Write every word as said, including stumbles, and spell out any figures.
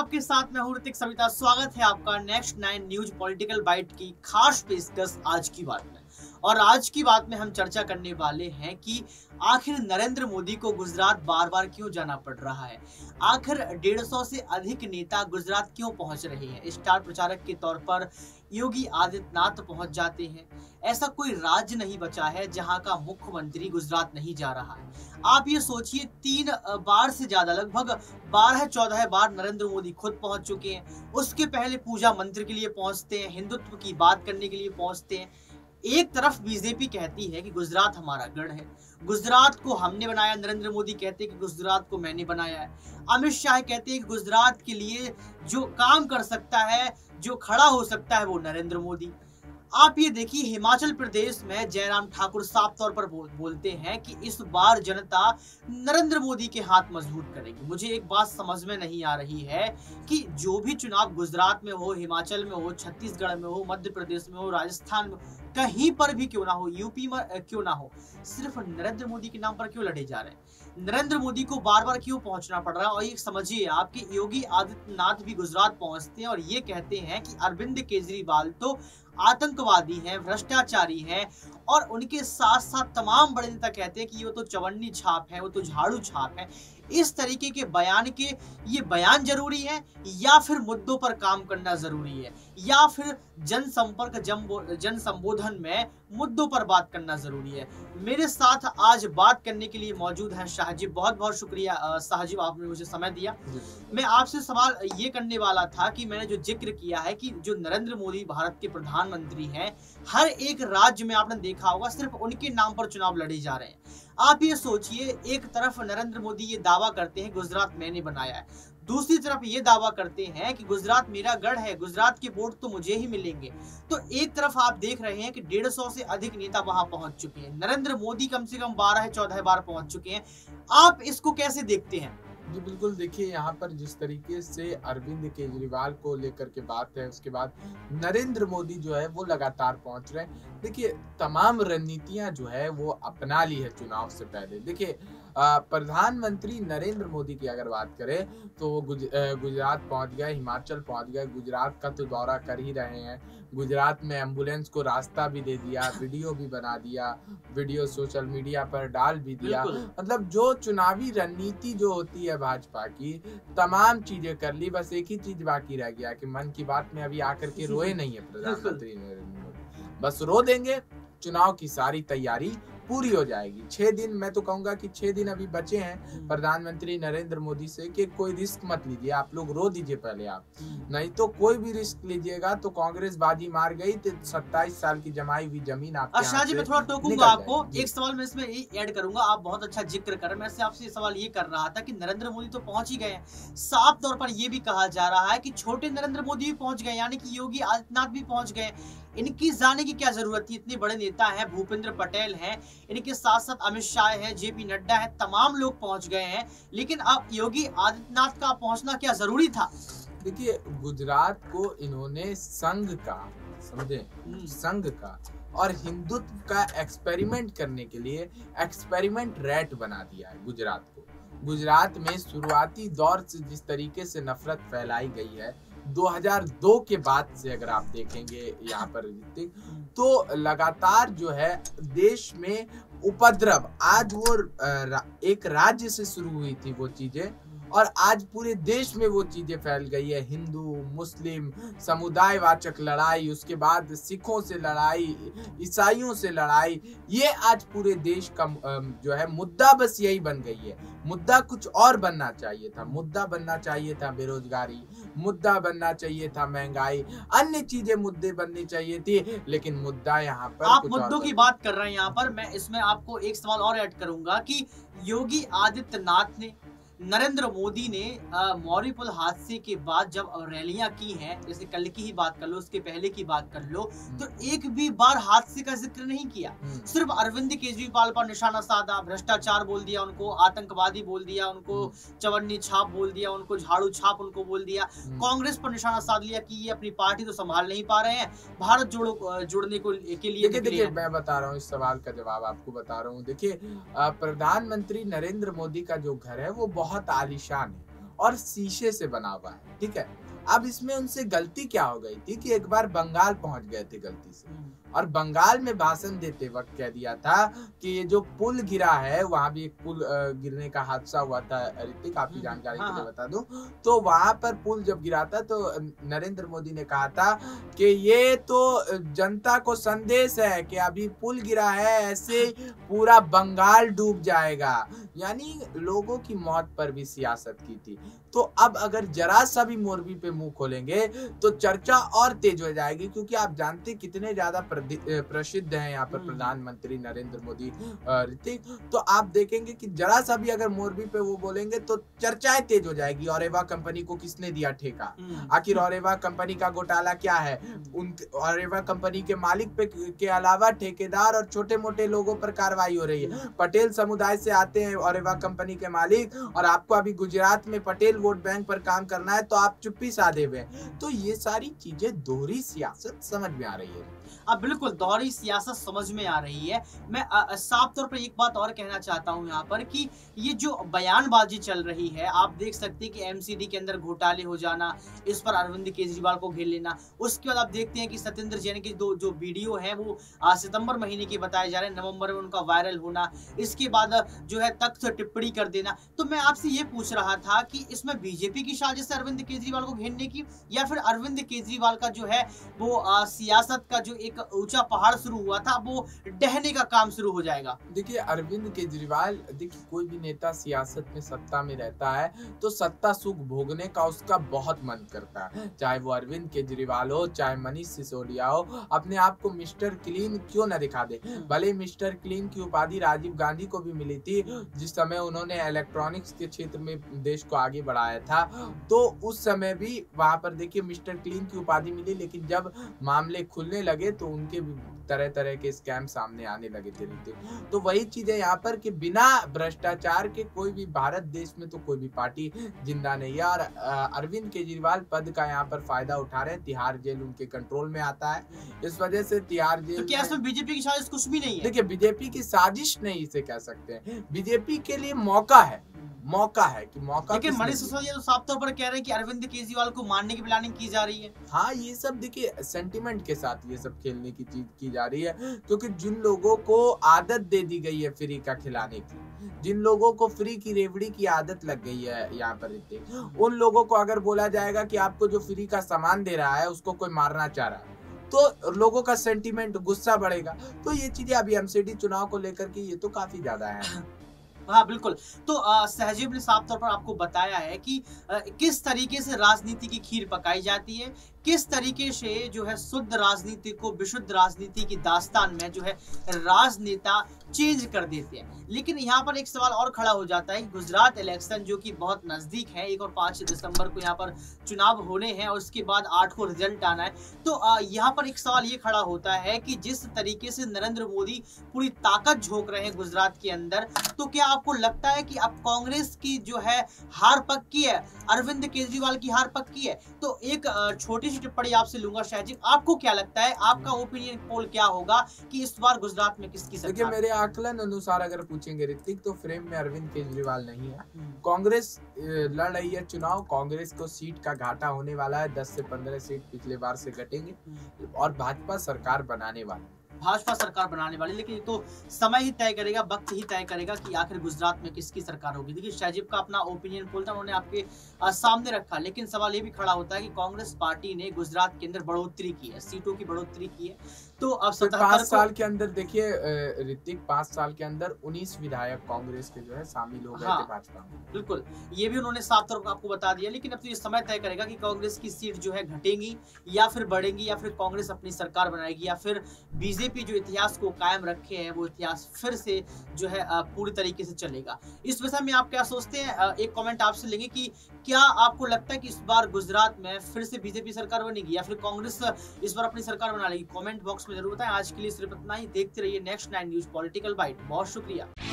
आपके साथ मैं हूं ऋतिक सविता। स्वागत है आपका next nine news political byte की खास पेशकश आज की बात में। और आज की बात में हम चर्चा करने वाले हैं कि आखिर नरेंद्र मोदी को गुजरात बार बार क्यों जाना पड़ रहा है। आखिर डेढ़ सौ से अधिक नेता गुजरात क्यों पहुंच रहे हैं। स्टार प्रचारक के तौर पर योगी आदित्यनाथ पहुंच जाते हैं। ऐसा कोई राज्य नहीं बचा है जहां का मुख्यमंत्री गुजरात नहीं जा रहा है। आप ये सोचिए, तीन बार से ज्यादा लगभग बारह चौदह बार नरेंद्र मोदी खुद पहुंच चुके हैं। उसके पहले पूजा मंत्र के लिए पहुंचते हैं, हिंदुत्व की बात करने के लिए पहुंचते हैं। एक तरफ बीजेपी कहती है कि गुजरात हमारा गढ़ है, गुजरात को हमने बनाया। नरेंद्र मोदी कहते हैं कि गुजरात को मैंने बनाया है। अमित शाह कहते हैं कि गुजरात के लिए जो काम कर सकता है, जो खड़ा हो सकता है, वो नरेंद्र मोदी। आप ये देखिए, हिमाचल प्रदेश में जयराम ठाकुर साफ तौर पर बोल, बोलते हैं कि इस बार जनता नरेंद्र मोदी के हाथ मजबूत करेगी। मुझे एक बात समझ में नहीं आ रही है कि जो भी चुनाव गुजरात में हो, हिमाचल में हो, छत्तीसगढ़ में हो, मध्य प्रदेश में हो, राजस्थान में, कहीं पर भी क्यों ना हो, यूपी में क्यों ना हो, सिर्फ नरेंद्र मोदी के नाम पर क्यों लड़े जा रहे हैं। नरेंद्र मोदी को बार बार क्यों पहुंचना पड़ रहा है। और ये समझिए, आपके योगी आदित्यनाथ भी गुजरात पहुंचते हैं और ये कहते हैं कि अरविंद केजरीवाल तो आतंकवादी हैं, भ्रष्टाचारी हैं। और उनके साथ साथ तमाम बड़े नेता कहते हैं कि वो तो चवन्नी छाप है, वो तो झाड़ू छाप है। इस तरीके के बयान के ये बयान जरूरी है या फिर मुद्दों पर काम करना जरूरी है, या फिर जनसंपर्क जन संबोधन में मुद्दों पर बात करना जरूरी है। मेरे साथ आज बात करने के लिए मौजूद है शाहजीब। बहुत बहुत शुक्रिया शाहजीब, आपने मुझे समय दिया। मैं आपसे सवाल ये करने वाला था कि मैंने जो जिक्र किया है कि जो नरेंद्र मोदी भारत के प्रधानमंत्री हैं, हर एक राज्य में आपने देखा होगा सिर्फ उनके नाम पर चुनाव लड़े जा रहे हैं। आप ये सोचिए, एक तरफ नरेंद्र मोदी ये दावा करते हैं गुजरात मैंने बनाया है, दूसरी तरफ ये दावा करते हैं कि गुजरात मेरा गढ़ है, गुजरात के वोट तो मुझे ही मिलेंगे। तो एक तरफ आप देख रहे हैं कि डेढ़ सौ से अधिक नेता वहां पहुंच चुके हैं, नरेंद्र मोदी कम से कम बारह चौदह बार पहुंच चुके हैं। आप इसको कैसे देखते हैं? जी बिल्कुल, देखिए यहाँ पर जिस तरीके से अरविंद केजरीवाल को लेकर के बात है, उसके बाद नरेंद्र मोदी जो है वो लगातार पहुंच रहे हैं। देखिए, तमाम रणनीतियां जो है वो अपना ली है चुनाव से पहले। देखिए, प्रधानमंत्री नरेंद्र मोदी की अगर बात करें तो वो गुज, गुजरात पहुंच गए, हिमाचल पहुंच गए, गुजरात का तो दौरा कर ही रहे हैं। गुजरात में एम्बुलेंस को रास्ता भी दे दिया, वीडियो भी बना दिया, वीडियो सोशल मीडिया पर डाल भी दिया। मतलब जो चुनावी रणनीति जो होती है भाजपा की, तमाम चीजें कर ली। बस एक ही चीज बाकी रह गया कि मन की बात में अभी आकर के रोए नहीं है प्रधानमंत्री नरेंद्र मोदी। बस रो देंगे, चुनाव की सारी तैयारी पूरी हो जाएगी। छह दिन, मैं तो कहूंगा कि छह दिन अभी बचे हैं प्रधानमंत्री नरेंद्र मोदी से कि कोई रिस्क मत लीजिए, आप लोग रो दीजिए पहले आप, नहीं तो कोई भी रिस्क लीजिएगा तो कांग्रेस बाजी मार गई तो सत्ताईस साल की जमाई हुई जमीन आपके हाथ से मैं थोड़ा टोकूंगा आपको। एक सवाल मैं इसमें ऐड करूंगा, आप बहुत अच्छा जिक्र कर। मैं से आपसे सवाल ये कर रहा था कि नरेंद्र मोदी तो पहुंच ही गए हैं, साफ तौर पर ये भी कहा जा रहा है कि छोटे नरेंद्र मोदी भी पहुंच गए, यानी कि योगी आदित्यनाथ भी पहुंच गए। इनकी जाने की क्या जरूरत थी? इतने बड़े नेता हैं, भूपेंद्र पटेल हैं, इनके साथ साथ अमित शाह है, जेपी नड्डा है, तमाम लोग पहुंच गए हैं, लेकिन अब योगी आदित्यनाथ का पहुंचना क्या जरूरी था? देखिए, गुजरात को इन्होंने संघ का, समझे, संघ का और हिंदुत्व का एक्सपेरिमेंट करने के लिए एक्सपेरिमेंट रैट बना दिया है गुजरात को। गुजरात में शुरुआती दौर से जिस तरीके से नफरत फैलाई गई है, दो हज़ार दो के बाद से अगर आप देखेंगे यहाँ पर तो लगातार जो है देश में उपद्रव, आज वो एक राज्य से शुरू हुई थी वो चीजें और आज पूरे देश में वो चीजें फैल गई है। हिंदू मुस्लिम समुदायवाचक लड़ाई, उसके बाद सिखों से लड़ाई, ईसाइयों से लड़ाई, ये आज पूरे देश का जो है मुद्दा बस यही बन गई है। मुद्दा कुछ और बनना चाहिए था, मुद्दा बनना चाहिए था बेरोजगारी, मुद्दा बनना चाहिए था महंगाई, अन्य चीजें मुद्दे बननी चाहिए थी, लेकिन मुद्दा यहाँ पर आप मुद्दों की बात कर रहे हैं। यहाँ पर मैं इसमें आपको एक सवाल और ऐड करूंगा कि योगी आदित्यनाथ ने, नरेंद्र मोदी ने मौर्य पुल हादसे के बाद जब रैलियां की हैं, जैसे कल की ही बात कर लो, उसके पहले की बात कर लो, तो एक भी बार हादसे का जिक्र नहीं किया। सिर्फ अरविंद केजरीवाल पर निशाना साधा, भ्रष्टाचार बोल दिया उनको, आतंकवादी बोल दिया उनको, चवन्नी छाप बोल दिया उनको, झाड़ू छाप उनको बोल दिया। कांग्रेस पर निशाना साध लिया कि ये अपनी पार्टी तो संभाल नहीं पा रहे हैं, भारत जोड़ो जोड़ने को के लिए। देखिए, मैं बता रहा हूँ, इस सवाल का जवाब आपको बता रहा हूँ। देखिए, प्रधानमंत्री नरेंद्र मोदी का जो घर है वो बहुत आलीशान है और शीशे से बना हुआ है, ठीक है। अब इसमें उनसे गलती क्या हो गई थी कि एक बार बंगाल पहुंच गए थे गलती से, और बंगाल में भाषण देते वक्त कह दिया था कि ये जो पुल गिरा है, वहां भी एक पुल गिरने का हादसा हुआ था ऋतिक, आपकी जानकारी के लिए बता दूं, तो वहां पर पुल जब गिरा था तो नरेंद्र मोदी ने कहा था कि ये तो जनता को संदेश है कि अभी पुल गिरा है, ऐसे पूरा बंगाल डूब जाएगा, यानी लोगों की मौत पर भी सियासत की थी। तो अब अगर जरा सा भी मोरबी पे मुंह खोलेंगे तो चर्चा और तेज हो जाएगी, क्योंकि आप जानते कितने ज्यादा प्रसिद्ध हैं यहाँ पर प्रधानमंत्री नरेंद्र मोदी ऋतिक। तो आप देखेंगे कि जरा सा भी अगर मोरबी पे वो बोलेंगे तो चर्चाएं तेज हो जाएगी। ऑरेवा कंपनी को किसने दिया ठेका, आखिर ऑरेवा कंपनी का घोटाला क्या है, उन ऑरेवा कंपनी के मालिक पे के अलावा ठेकेदार और छोटे मोटे लोगों पर कार्रवाई हो रही है। पटेल समुदाय से आते हैं ऑरेवा कंपनी के मालिक, और आपको अभी गुजरात में पटेल वोट बैंक पर काम करना है तो आप चुप्पी साधे हुए। तो ये सारी चीजें दोहरी सियासत समझ में आ रही है। अब बिल्कुल दोहरी सियासत समझ में आ रही है। मैं साफ तौर पर एक बात और कहना चाहता हूं यहाँ पर कि ये जो बयानबाजी चल रही है, आप देख सकते हैं कि एमसीडी के अंदर घोटाले हो जाना, इस पर अरविंद केजरीवाल को घेर लेना, उसके बाद आप देखते हैं कि सत्येंद्र जैन की दो जो वीडियो है वो सितंबर महीने के बताए जा रहे हैं, नवंबर में उनका वायरल होना, इसके बाद जो है तख्त टिप्पणी कर देना। तो मैं आपसे ये पूछ रहा था कि इसमें बीजेपी की साजिश है अरविंद केजरीवाल को घेरने की, या फिर अरविंद केजरीवाल का जो है वो आ, सियासत का जो एक ऊंचा पहाड़ शुरू हुआ था वो ढहने का काम शुरू हो जाएगा। देखिए अरविंद केजरीवाल, देखिए कोई भी नेता सियासत में सत्ता में रहता है तो सत्ता सुख भोगने का उसका बहुत मन करता है, चाहे वो अरविंद केजरीवाल हो, चाहे मनीष सिसोदिया हो, अपने आप को मिस्टर क्लीन क्यों न दिखा दे। भले मिस्टर क्लीन की उपाधि राजीव गांधी को भी मिली थी जिस समय उन्होंने इलेक्ट्रॉनिक्स के क्षेत्र में देश को आगे बढ़ाया था, तो उस समय भी वहां पर देखिए मिस्टर क्लीन की उपाधि मिली, लेकिन जब मामले खुलने लगे तो उनके भी तरह तरह के स्कैम सामने आने लगे थे। तो वही चीज है यहाँ पर कि बिना भ्रष्टाचार के कोई भी भारत देश में तो कोई भी पार्टी जिंदा नहीं है। और अरविंद केजरीवाल पद का यहाँ पर फायदा उठा रहे हैं, तिहाड़ जेल उनके कंट्रोल में आता है, इस वजह से तिहाड़ जेल। तो क्या इसमें बीजेपी की साजिश कुछ भी नहीं है? देखिए बीजेपी की साजिश नहीं इसे कह सकते हैं, बीजेपी के लिए मौका है, मौका है कि मौका। लेकिन मनीष सिसोदिया तो साफ तौर पर कह रहे हैं कि अरविंद केजरीवाल को मारने की प्लानिंग की जा रही है। हाँ, ये सब देखिए सेंटिमेंट के साथ ये सब खेलने की चीज की जा रही है, क्योंकि जिन लोगों को आदत दे दी गई है फ्री का खिलाने की, जिन लोगों को फ्री की रेवड़ी की आदत लग गई है यहाँ पर रहते, उन लोगों को अगर बोला जाएगा कि आपको जो फ्री का सामान दे रहा है उसको कोई मारना चाह रहा है तो लोगों का सेंटिमेंट, गुस्सा बढ़ेगा। तो ये चीजें अभी एमसीडी चुनाव को लेकर के ये तो काफी ज्यादा है। हाँ बिल्कुल। तो सहजीब ने साफ तौर पर आपको बताया है कि आ, किस तरीके से राजनीति की खीर पकाई जाती है, किस तरीके से जो है शुद्ध राजनीति को विशुद्ध राजनीति की दास्तान में जो है राजनेता चेंज कर देते हैं। लेकिन यहाँ पर एक सवाल और खड़ा हो जाता है, गुजरात इलेक्शन जो कि बहुत नजदीक है, एक और पांच दिसंबर को यहाँ पर चुनाव होने हैं और उसके बाद आठ को रिजल्ट आना है। तो यहाँ पर एक सवाल ये खड़ा होता है कि जिस तरीके से नरेंद्र मोदी पूरी ताकत झोंक रहे हैं गुजरात के अंदर, तो क्या आपको लगता है कि अब कांग्रेस की जो है हार पक्की है, अरविंद केजरीवाल की हार पक्की है? तो एक छोटी सी टिप्पणी आपसे लूंगा शाहजी, आपको क्या लगता है, आपका ओपिनियन पोल क्या होगा कि इस बार गुजरात में किसकी सरकार? मेरे आकलन अनुसार अगर पूछेंगे ऋतिक तो फ्रेम में अरविंद केजरीवाल नहीं है। कांग्रेस लड़ रही है चुनाव, कांग्रेस को सीट का घाटा होने वाला है, दस से पंद्रह सीट पिछले बार से घटेंगे और भाजपा सरकार बनाने वाली भाजपा सरकार बनाने वाली। लेकिन ये तो समय ही तय करेगा, वक्त ही तय करेगा कि आखिर गुजरात में किसकी सरकार होगी। देखिए शाहजीब का अपना ओपिनियन पोल था, उन्होंने आपके आ, सामने रखा, लेकिन सवाल ये भी खड़ा होता है कि कांग्रेस पार्टी ने गुजरात के अंदर बढ़ोतरी की है, सीटों की बढ़ोतरी की है, तो अब पांच साल के अंदर देखिए ऋतिक, पांच साल के अंदर उन्नीस विधायक कांग्रेस के जो है शामिल हो गए थे भाजपा में। बिल्कुल, ये भी उन्होंने साफ तौर पर आपको बता दिया। लेकिन अब तो ये समय तय करेगा कि कांग्रेस की सीट जो है घटेंगी या फिर बढ़ेंगी, या फिर कांग्रेस अपनी सरकार बनाएगी, या फिर बीजेपी जो इतिहास को कायम रखे है वो इतिहास फिर से जो है पूरी तरीके से चलेगा। इस विषय में आप क्या सोचते हैं? एक कमेंट आपसे लेंगे कि क्या आपको लगता है कि इस बार गुजरात में फिर से बीजेपी सरकार बनेगी या फिर कांग्रेस इस बार अपनी सरकार बना लेगी? कमेंट बॉक्स में जरूर बताएं। आज के लिए सिर्फ इतना ही। देखते रहिए next nine news political byte. बहुत शुक्रिया।